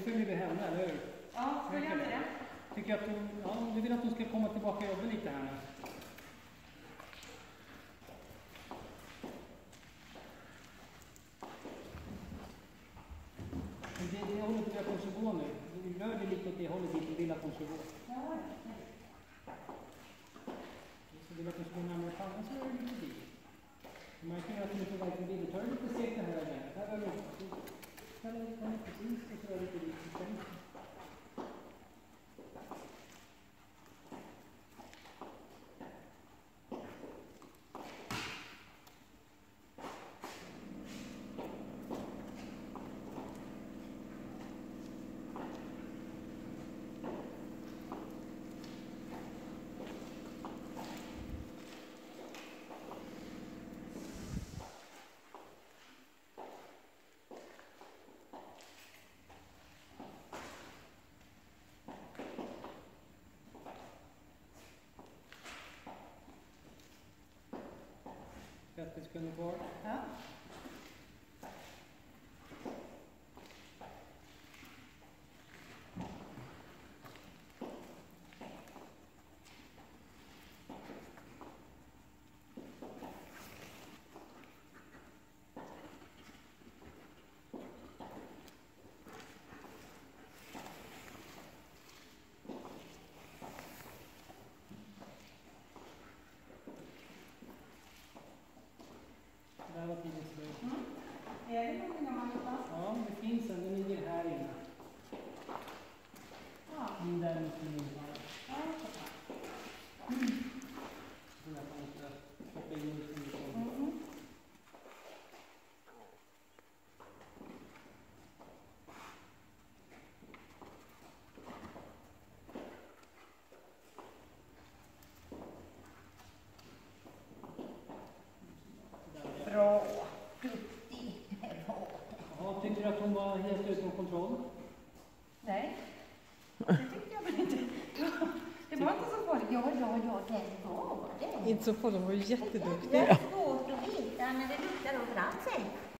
följer vi henne, eller hur? Ja, följer jag med det? Tycker att du vill att hon ska komma tillbaka och jobba lite här nu. Det hållet vill att hon ska gå nu. Du rör dig lite åt det hållet dit du vill att hon ska gå. Ja, Så vill att hon ska gå närmare pannan så rör du lite dit. Du märker att hon inte verkligen vill. Tar du lite steg den här vägen. Här rör du upp. Här rör du precis och så rör du lite dit. Sekunder kvar. Ja. Där var tiden slut. Är det någonting om man vill ta? Ja, det finns en. Den ligger här inne. Ja. Där måste den vara. Ja, Så jag måste stoppa in lite i den. Bra. Duktig. Ja, tycker du att hon var helt utom kontroll? Nej, det tyckte jag väl inte. Det var inte så farligt. Ja, det var det. Inte så farligt, de var ju jätteduktiga. Det är svårt att veta när det luktar överallt sig.